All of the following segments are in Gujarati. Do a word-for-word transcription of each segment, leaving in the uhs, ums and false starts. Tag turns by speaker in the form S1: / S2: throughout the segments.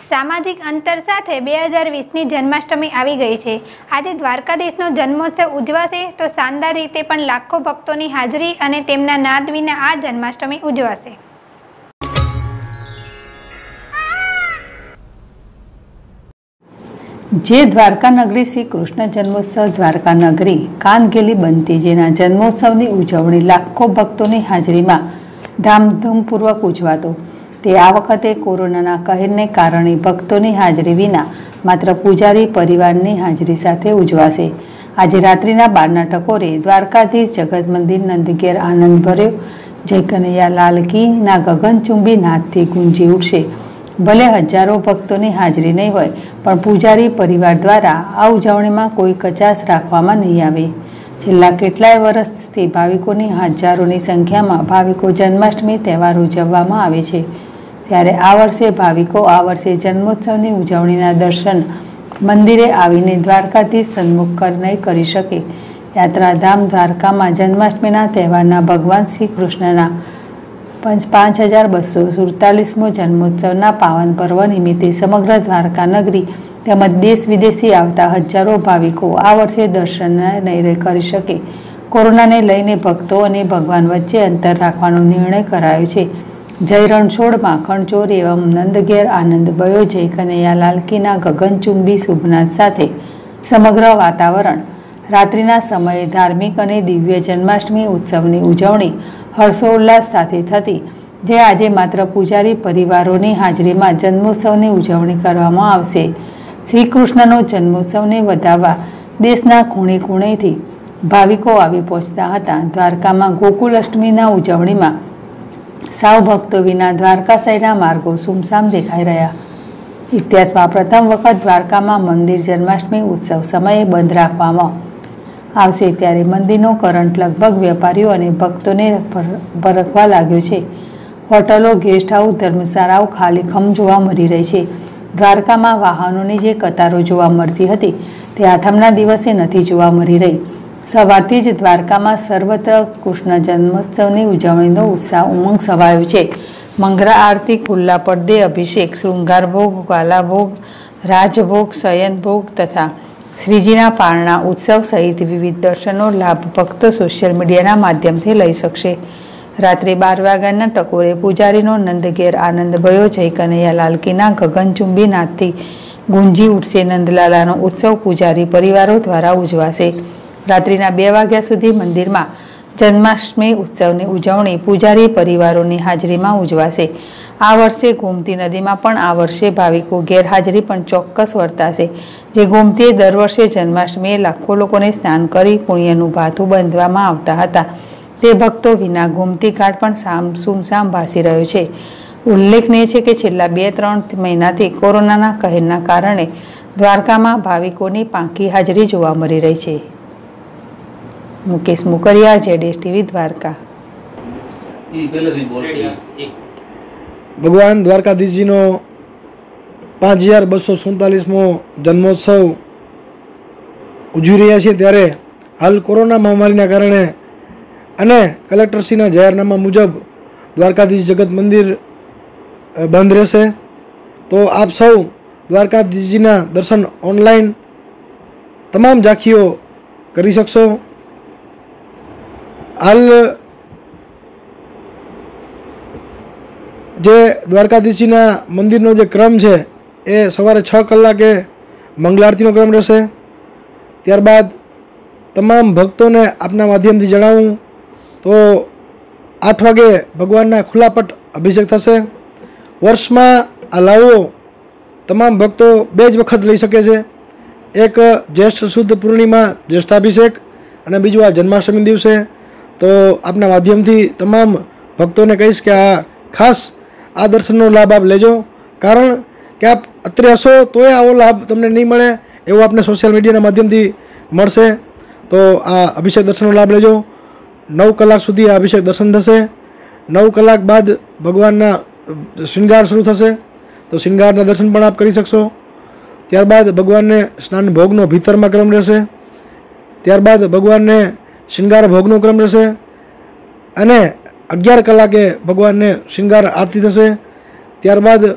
S1: सामाजिक अंतर साथे બે હજાર વીસની જન્માષ્ટમી આવી ગઈ છે। આજે દ્વારકાધીશનો જન્મોત્સવ ઉજવાશે તો શાનદાર રીતે પણ લાખો ભક્તોની હાજરી અને તેમના નાદ વિના આ જન્માષ્ટમી ઉજવાશે।
S2: જે દ્વારકા નગરી શ્રી કૃષ્ણ જન્મોત્સવ દ્વારકા નગરી કાનગેલી બનતી, જેના જન્મોત્સવની ઉજવણી લાખો ભક્તોની હાજરીમાં ધામધૂમપૂર્વક ઉજવાતો, તે આ વખતે કોરોનાના કહેરને કારણે ભક્તોની હાજરી વિના માત્ર પૂજારી પરિવારની હાજરી સાથે ઉજવાશે। આજે રાત્રિના બારના ટકોરે દ્વારકાધીશ જગત મંદિર નંદઘેર આનંદ ભર્યો જય કનૈયા લાલ કી ના ગગનચુંબી નાદથી ગુંજી ઉઠશે। ભલે હજારો ભક્તોની હાજરી નહીં હોય, પણ પૂજારી પરિવાર દ્વારા આ ઉજવણીમાં કોઈ કચાશ રાખવામાં નહીં આવે। છેલ્લા કેટલાય વર્ષથી ભાવિકોની હજારોની સંખ્યામાં ભાવિકો જન્માષ્ટમી તહેવાર ઉજવવામાં આવે છે, ત્યારે આ વર્ષે ભાવિકો આ વર્ષે જન્મોત્સવની ઉજવણીના દર્શન મંદિરે આવીને દ્વારકાધીશ સન્મુખ નહીં કરી શકે। યાત્રાધામ દ્વારકામાં જન્માષ્ટમીના તહેવારના ભગવાન શ્રી કૃષ્ણના પાંચ હજાર બસો સુડતાલીસમો જન્મોત્સવના પાવન પર્વ નિમિત્તે સમગ્ર દ્વારકા નગરી તેમજ દેશ વિદેશથી આવતા હજારો ભાવિકો આ વર્ષે દર્શન નહીં કરી શકે। કોરોનાને લઈને ભક્તો અને ભગવાન વચ્ચે અંતર રાખવાનો નિર્ણય કરાયો છે। જય રણછોડ માખણ ચોર એવં નંદઘેર આનંદ ભયો જય કનૈયા લાલકીના ગગનચુંબી શુભનાદ સાથે સમગ્ર વાતાવરણ રાત્રિના સમયે ધાર્મિક અને દિવ્ય જન્માષ્ટમી ઉત્સવની ઉજવણી હર્ષોલ્લાસ સાથે થતી, જે આજે માત્ર પૂજારી પરિવારોની હાજરીમાં જન્મોત્સવની ઉજવણી કરવામાં આવશે। શ્રી કૃષ્ણનો જન્મોત્સવને વધાવવા દેશના ખૂણે ખૂણેથી ભાવિકો આવી પહોંચતા હતા। દ્વારકામાં ગોકુલ અષ્ટમીના ઉજવણીમાં સાવ ભક્તો વિના દ્વારકા શહેરના માર્ગો સુમસામ દેખાઈ રહ્યા। ઇતિહાસમાં પ્રથમ વખત દ્વારકામાં મંદિર જન્માષ્ટમી ઉત્સવ સમયે બંધ રાખવામાં આવશે, ત્યારે મંદિરનો કરંટ લગભગ વેપારીઓ અને ભક્તોને ભરખવા લાગ્યો છે। હોટલો, ગેસ્ટ હાઉસ, ધર્મશાળાઓ ખાલી ખમ જોવા મળી રહી છે। દ્વારકામાં વાહનોની જે કતારો જોવા મળતી હતી તે આઠમના દિવસે નથી જોવા મળી રહી। સવારથી જ દ્વારકામાં સર્વત્ર કૃષ્ણ જન્મોત્સવની ઉજવણીનો ઉત્સાહ ઉમંગ છવાયો છે। મંગળા આરતી, ખુલ્લા પડદે અભિષેક, શૃંગાર ભોગ, વાલા ભોગ, રાજભોગ, શયન ભોગ તથા શ્રીજીના પારણા ઉત્સવ સહિત વિવિધ દર્શનો લાભ ભક્તો સોશિયલ મીડિયાના માધ્યમથી લઈ શકશે। રાત્રે બાર વાગ્યાના ટકોરે પૂજારીનો નંદઘેર આનંદ ભયો જય કનૈયા લાલકીના ગગનચુંબી નાદથી ગુંજી ઉઠશે। નંદલાલાનો ઉત્સવ પૂજારી પરિવારો દ્વારા ઉજવાશે। રાત્રિના બે વાગ્યા સુધી મંદિરમાં જન્માષ્ટમી ઉત્સવની ઉજવણી પૂજારી પરિવારોની હાજરીમાં ઉજવાશે। આ વર્ષે ગોમતી નદીમાં પણ આ વર્ષે ભાવિકો ગેરહાજરી પણ ચોક્કસ વર્તાશે। જે ગોમતીએ દર વર્ષે જન્માષ્ટમીએ લાખો લોકોને સ્નાન કરી પુણ્યનું ભાથું બાંધવામાં આવતા હતા, તે ભક્તો વિના ગોમતી ઘાટ પણ સામ સુમસામ ભાસી રહ્યો છે। ઉલ્લેખનીય છે કે છેલ્લા બે ત્રણ મહિનાથી કોરોનાના કહેરના કારણે દ્વારકામાં ભાવિકોની પાંખી હાજરી જોવા મળી રહી છે। મુકેશ મુકરિયા, જેડેશ ટીવી, દ્વારકા।
S3: ભગવાન દ્વારકાધીશજીનો પાંચ હજાર બસો સુડતાલીસમો જન્મોત્સવ ઉજવી રહ્યા છીએ, ત્યારે હાલ કોરોના મહામારીના કારણે અને કલેક્ટરશ્રીના જાહેરનામા મુજબ દ્વારકાધીશ જગત મંદિર બંધ રહેશે। તો આપ સૌ દ્વારકાધીશજીના દર્શન ઓનલાઈન તમામ ઝાંખીઓ કરી શકશો। હાલ જે દ્વારકાધીશજીના મંદિરનો જે ક્રમ છે એ સવારે છ કલાકે મંગળ આરતીનો ક્રમ રહેશે। ત્યારબાદ તમામ ભક્તોને આપના માધ્યમથી જણાવું તો આઠ વાગે ભગવાનના ખુલ્લાપટ અભિષેક થશે। વર્ષમાં આ લાવો તમામ ભક્તો બે જ વખત લઈ શકે છે, એક જ્યેષ્ઠ શુદ્ધ પૂર્ણિમા જ્યેષ્ઠાભિષેક અને બીજું આ જન્માષ્ટમી દિવસે। તો આપના માધ્યમથી તમામ ભક્તોને કહીશ કે આ ખાસ આ દર્શનનો લાભ આપ લેજો, કારણ કે આપ અત્યારે હશો તોય આવો લાભ તમને નહીં મળે એવું આપને સોશિયલ મીડિયાના માધ્યમથી મળશે। તો આ અભિષેક દર્શનનો લાભ લેજો। નવ કલાક સુધી આ અભિષેક દર્શન થશે। નવ કલાક બાદ ભગવાનના શૃંગાર શરૂ થશે, તો શૃંગારના દર્શન પણ આપ કરી શકશો। ત્યારબાદ ભગવાનને સ્નાન ભોગનો ભીતરમાં ક્રમ રહેશે। ત્યારબાદ ભગવાનને શૃંગાર ભોગનો ક્રમ રહેશે અને અગિયાર કલાકે ભગવાનને શૃંગાર આરતી થશે। ત્યારબાદ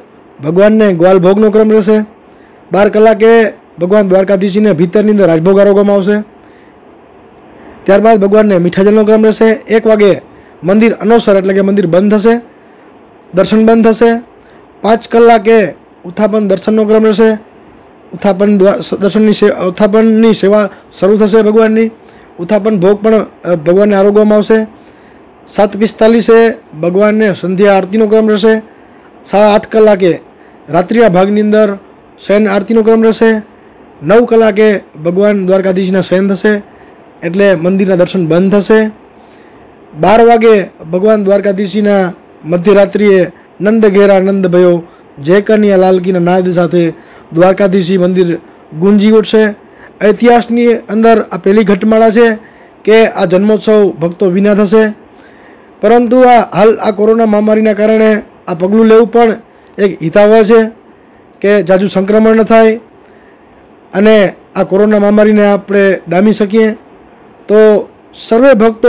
S3: ભગવાનને ગ્વાલ ભોગનો ક્રમ રહેશે. બાર કલાકે ભગવાન દ્વારકાધીશજીને ભીતરની અંદર રાજભોગ આરોગવામાં આવશે. ત્યારબાદ ભગવાનને મીઠા જલનો ક્રમ રહેશે. એક વાગે મંદિર અનવસર એટલે કે મંદિર બંધ થશે, દર્શન બંધ થશે. પાંચ કલાકે ઉત્થાપન દર્શનનો ક્રમ રહેશે. ઉત્થાપન દર્શનની ઉત્થાપનની સેવા શરૂ થશે ભગવાનની. ઉત્થાપન ભોગ પણ ભગવાનને આરોગવામાં આવશે. સાત પિસ્તાલીસે ભગવાનને સંધ્યા આરતીનો ક્રમ રહેશે. સાડા આઠ કલાકે રાત્રિના ભાગની અંદર શયન આરતીનો ક્રમ રહેશે. નવ કલાકે ભગવાન દ્વારકાધીશના શયન થશે એટલે મંદિરના દર્શન બંધ થશે. બાર વાગે ભગવાન દ્વારકાધીશજીના મધ્યરાત્રિએ નંદ ઘેરા નંદ ભયો જય કન્યા લાલકીના નાદ સાથે દ્વારકાધીશજી મંદિર ગુંજી ઉઠશે. ઇતિહાસની અંદર આ પહેલી ઘટમાળા છે કે આ જન્મોત્સવ ભક્તો વિના થશે. પરંતુ આ હાલ આ કોરોના મહામારીના કારણે આ પગલું લેવું પણ એક હિતાવહ છે કે જાજુ સંક્રમણ ન થાય અને આ કોરોના મહામારીને આપણે ડામી શકીએ. તો સર્વે ભક્તો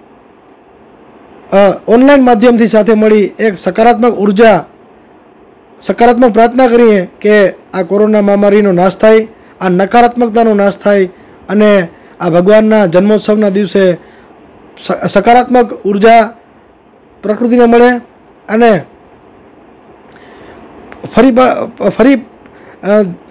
S3: ઓનલાઈન માધ્યમથી સાથે મળી એક સકારાત્મક ઉર્જા સકારાત્મક પ્રાર્થના કરીએ કે આ કોરોના મહામારીનો નાશ થાય, આ નકારાત્મકતાનો નાશ થાય અને આ ભગવાનના જન્મોત્સવના દિવસે સકારાત્મક ઉર્જા પ્રકૃતિને મળે અને ફરી ફરી